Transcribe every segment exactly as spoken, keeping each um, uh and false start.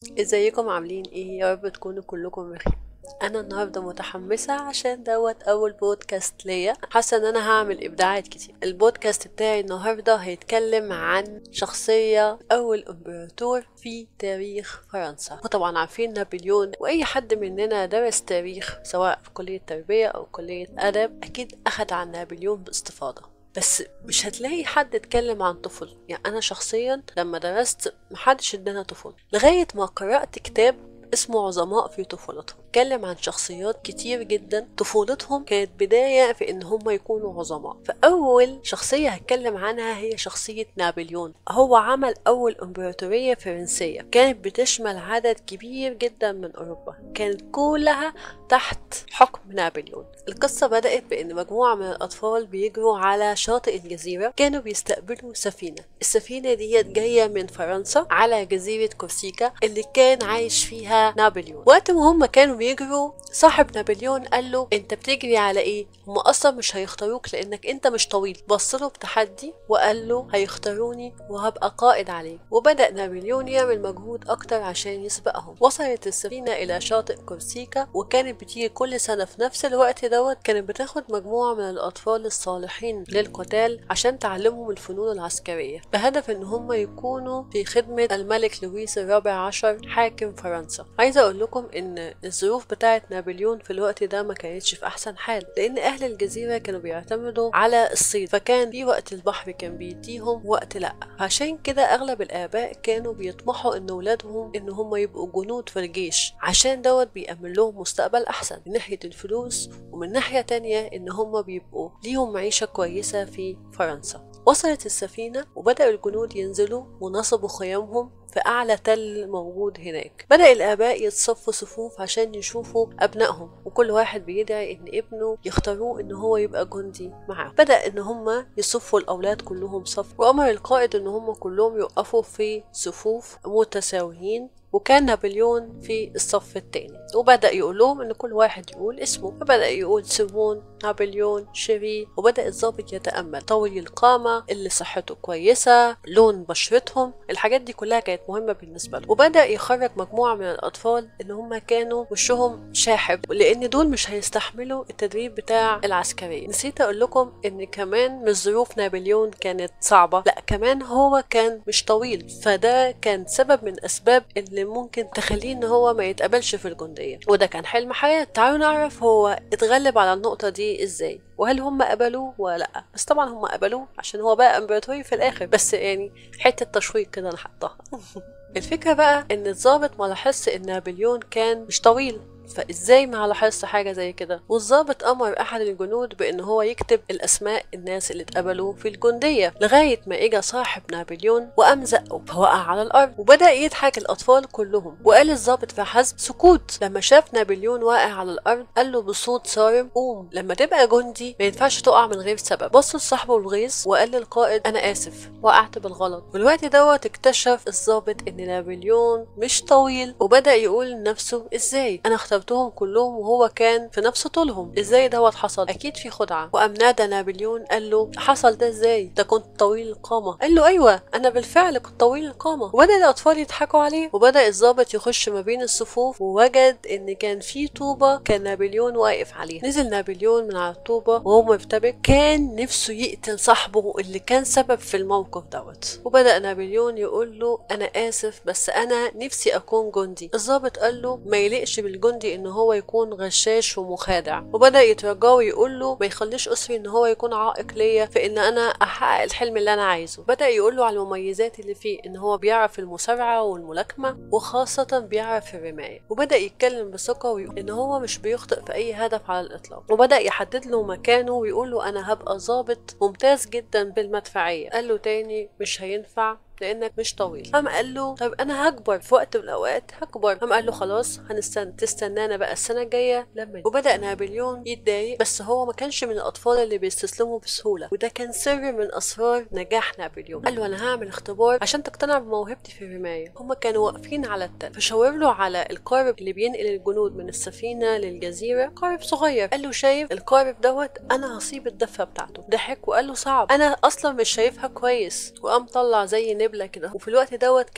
ازيكم عاملين ايه؟ يا رب تكونوا كلكم بخير. انا النهارده متحمسه عشان دوت اول بودكاست ليا، حاسه ان انا هعمل ابداعات كتير. البودكاست بتاعي النهارده هيتكلم عن شخصيه اول امبراطور في تاريخ فرنسا. وطبعا عارفين نابليون، واي حد مننا درس تاريخ سواء في كليه تربيه او كليه ادب اكيد اخد عن نابليون باستفاضه. بس مش هتلاقي حد اتكلم عن طفل. يعني انا شخصيا لما درست محدش ادانا طفل لغايه ما قرات كتاب اسمه عظماء في طفولتهم، اتكلم عن شخصيات كتير جدا طفولتهم كانت بداية في ان هم يكونوا عظماء. فاول شخصية هتكلم عنها هي شخصية نابليون. هو عمل اول امبراطورية فرنسية كانت بتشمل عدد كبير جدا من اوروبا، كانت كلها تحت حكم نابليون. القصة بدأت بان مجموعة من الاطفال بيجروا على شاطئ الجزيرة، كانوا بيستقبلوا سفينة. السفينة دي جاية من فرنسا على جزيرة كورسيكا اللي كان عايش فيها نابليون. وقت ما هم كانوا بيجروا صاحب نابليون قال له انت بتجري على ايه؟ هم اصلا مش هيختاروك لانك انت مش طويل. بص له بتحدي وقال له هيختاروني وهبقى قائد عليه. وبدأ نابليون يعمل مجهود اكتر عشان يسبقهم. وصلت السفينة الى شاطئ كورسيكا، وكانت بتيجي كل سنة في نفس الوقت دوت كانت بتاخد مجموعة من الاطفال الصالحين للقتال عشان تعلمهم الفنون العسكرية بهدف ان هم يكونوا في خدمة الملك لويس الرابع عشر حاكم فرنسا. عايزة اقول لكم ان الظروف بتاعة نابليون في الوقت ده ما كانتش في احسن حال، لان اهل الجزيرة كانوا بيعتمدوا على الصيد، فكان في وقت البحر كان بيديهم وقت لا. عشان كده اغلب الاباء كانوا بيطمحوا ان اولادهم ان هم يبقوا جنود في الجيش، عشان دوت بيأمن لهم مستقبل احسن من ناحية الفلوس، ومن ناحية تانية ان هم بيبقوا ليهم معيشة كويسة في فرنسا. وصلت السفينة وبدأ الجنود ينزلوا ونصبوا خيامهم في أعلى تل موجود هناك. بدأ الآباء يتصفوا صفوف عشان يشوفوا أبنائهم، وكل واحد بيدعي إن ابنه يختاروه إن هو يبقى جندي معاه. بدأ إن هما يصفوا الأولاد كلهم صف، وأمر القائد إن هما كلهم يقفوا في صفوف متساويين، وكان نابليون في الصف الثاني. وبدأ يقول لهم ان كل واحد يقول اسمه، فبدأ يقول سيمون، نابليون، شيري. وبدأ الضابط يتأمل طويل القامة، اللي صحته كويسة، لون بشرتهم، الحاجات دي كلها كانت مهمة بالنسبة له. وبدأ يخرج مجموعة من الأطفال اللي هم كانوا وشهم شاحب، لأن دول مش هيستحملوا التدريب بتاع العسكرية. نسيت أقول لكم إن كمان مش ظروف نابليون كانت صعبة، لا كمان هو كان مش طويل، فده كان سبب من أسباب اللي ممكن تخليه ان هو ما يتقبلش في الجندية، وده كان حلم حياة. تعالوا نعرف هو اتغلب على النقطة دي ازاي، وهل هم قبلوه ولا لا. بس طبعا هم قبلوه عشان هو بقى امبراطوري في الاخر، بس يعني حتة تشويق كده انا حطها. الفكرة بقى ان الضابط ما لاحظش ان نابليون كان مش طويل، فازاي ما لاحظش حاجه زي كده؟ والضابط امر احد الجنود بان هو يكتب الاسماء الناس اللي اتقبلوا في الجنديه، لغايه ما اجى صاحب نابليون وقام زقه فوقع على الارض، وبدا يضحك الاطفال كلهم. وقال الضابط في حزم سكوت. لما شاف نابليون واقع على الارض قال له بصوت صارم قوم، لما تبقى جندي ما ينفعش تقع من غير سبب. بص لصاحبه الغيظ وقال للقائد انا اسف وقعت بالغلط. والوقت دوت اكتشف الضابط ان نابليون مش طويل، وبدا يقول لنفسه ازاي انا اخترتهم كلهم وهو كان في نفس طولهم؟ ازاي دوت حصل؟ اكيد في خدعه. وقام نادى نابليون قال له حصل ده ازاي؟ ده كنت طويل القامه. قال له ايوه انا بالفعل كنت طويل القامه. وبدا الاطفال يضحكوا عليه، وبدا الضابط يخش ما بين الصفوف ووجد ان كان في طوبه كان نابليون واقف عليها. نزل نابليون من على الطوبه وهو مرتبك، كان نفسه يقتل صاحبه اللي كان سبب في الموقف دوت. وبدا نابليون يقول له انا اسف بس انا نفسي اكون جندي. الضابط قال له ما يليقش بالجندي ان هو يكون غشاش ومخادع، وبدا يترجاه ويقول له ما يخليش اسري ان هو يكون عائق ليا في ان انا احقق الحلم اللي انا عايزه. بدا يقول له على المميزات اللي فيه، ان هو بيعرف المصارعه والملاكمه وخاصه بيعرف الرمايه. وبدا يتكلم بثقه ويقول ان هو مش بيخطئ في اي هدف على الاطلاق. وبدا يحدد له مكانه ويقول له انا هبقى ضابط ممتاز جدا بالمدفعيه. قال له تاني مش هينفع لانك مش طويل. قام قال له طيب انا هكبر في وقت من الاوقات هكبر. قام قال له خلاص هنستنى تستنانا بقى السنه الجايه لما. وبدا نابليون يتضايق، بس هو ما كانش من الاطفال اللي بيستسلموا بسهوله، وده كان سر من اسرار نجاح نابليون. قال له انا هعمل اختبار عشان تقتنع بموهبتي في الرمايه. هما كانوا واقفين على التل، فشاور له على القارب اللي بينقل الجنود من السفينه للجزيره، قارب صغير. قال له شايف القارب دوت انا هصيب الدفه بتاعته. ضحك وقال له صعب انا اصلا مش شايفها كويس. وقام طلع زي نبله كده. وفي الوقت دوت كانت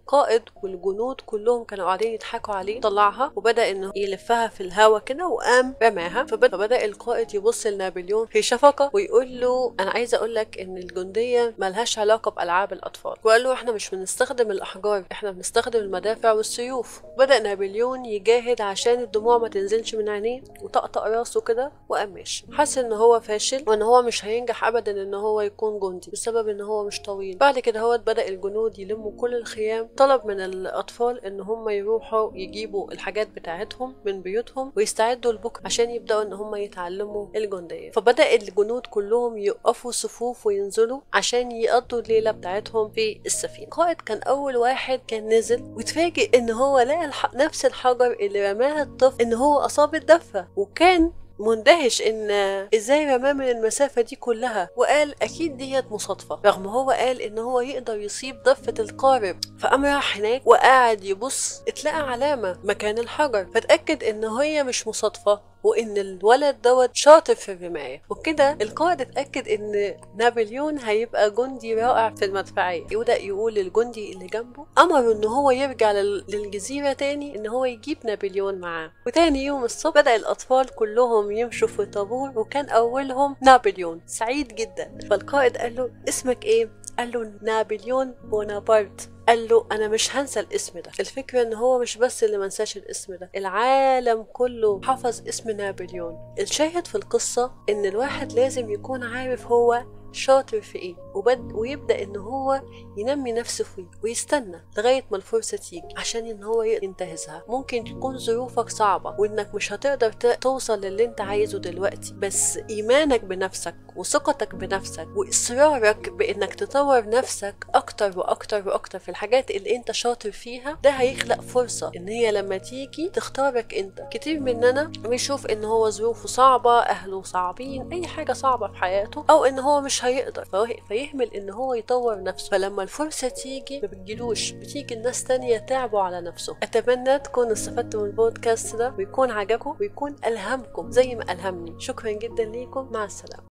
القائد والجنود كلهم كانوا قاعدين يضحكوا عليه، طلعها وبدا انه يلفها في الهوا كده وقام رماها. فبدا, فبدأ القائد يبص لنابليون في شفقه ويقول له انا عايز اقول لك ان الجنديه ملهاش علاقه بالعاب الاطفال، وقال له احنا مش بنستخدم الاحجار، احنا بنستخدم المدافع والسيوف. بدا نابليون يجاهد عشان الدموع ما تنزلش من عينيه وطقطق راسه كده وقام ماشي. حس ان هو فاشل وان هو مش هينجح ابدا ان هو يكون جندي بسبب ان هو مش طويل. بعد كده هو بدا الجنود يلموا كل الخيام، طلب من الاطفال ان هم يروحوا يجيبوا الحاجات بتاعتهم من بيوتهم ويستعدوا لبكره عشان يبداوا ان هم يتعلموا الجنديه. فبدا الجنود كلهم يقفوا صفوف وينزلوا عشان يقضوا الليله بتاعتهم في السفينه. القائد كان اول واحد كان نزل وتفاجئ ان هو لقى الح... نفس الحجر اللي رماها الطفل ان هو اصاب الدفه، وكان مندهش ان ازاي رماه من المسافه دي كلها، وقال اكيد ديت مصادفه، رغم هو قال ان هو يقدر يصيب ضفه القارب. فقام راح هناك وقعد يبص، اتلقى علامه مكان الحجر، فتاكد ان هي مش مصادفه وان الولد دوت شاطر في الرمايه. وكده القائد اتاكد ان نابليون هيبقى جندي رائع في المدفعيه. يبدا يقول للجندي اللي جنبه، امره ان هو يرجع للجزيره تاني ان هو يجيب نابليون معاه. وتاني يوم الصبح بدا الاطفال كلهم يمشوا في طابور، وكان اولهم نابليون سعيد جدا. فالقائد قال له اسمك ايه؟ قال له نابليون بونابرت. قال له انا مش هنسى الاسم ده. الفكرة ان هو مش بس اللي منساش الاسم ده، العالم كله حفظ اسم نابليون. الشاهد في القصة ان الواحد لازم يكون عارف هو شاطر في ايه، وبد ويبدا ان هو ينمي نفسه فيه ويستنى لغايه ما الفرصه تيجي عشان ان هو ينتهزها. ممكن تكون ظروفك صعبه وانك مش هتقدر توصل للي انت عايزه دلوقتي، بس ايمانك بنفسك وثقتك بنفسك واصرارك بانك تطور نفسك اكتر واكتر واكتر في الحاجات اللي انت شاطر فيها، ده هيخلق فرصه ان هي لما تيجي تختارك انت. كتير مننا بيشوف ان هو ظروفه صعبه، اهله صعبين، اي حاجه صعبه في حياته، او ان هو مش هيقدر فيهمل ان هو يطور نفسه. فلما الفرصة تيجي ما بتجيلوش، بتيجي الناس تانية تعبوا على نفسه. اتمنى تكونوا استفدتوا من البودكاست ده ويكون عجبكم ويكون الهمكم زي ما الهمني. شكرا جدا ليكم، مع السلامة.